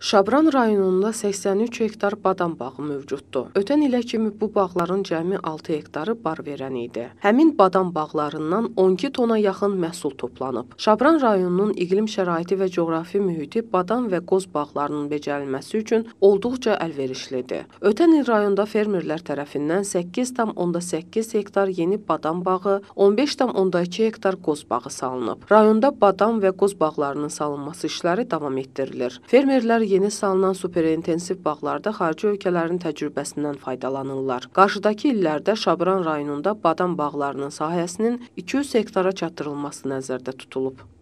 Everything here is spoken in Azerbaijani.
Şabran rayonunda 83 hektar badam bağı mövcuddur. Ötən ilə kimi bu bağların cəmi 6 hektarı bar verən idi. Həmin badam bağlarından 12 tona yaxın məhsul toplanıb. Şabran rayonunun iqlim şəraiti və coğrafi mühiti badam və qoz bağlarının becərilməsi üçün olduqca əlverişlidir. Ötən il rayonda fermerlər tərəfindən 8,8 hektar yeni badam bağı, 15,2 hektar qoz bağı salınıb. Rayonda badam və qoz bağlarının salınması işləri davam etdirilir. Fermerlər yeni salınan superintensiv bağlarda xarici ölkələrin təcrübəsindən faydalanırlar. Qarşıdakı illərdə Şabran rayonunda badam bağlarının sahəsinin 200 hektara çatdırılması nəzərdə tutulub.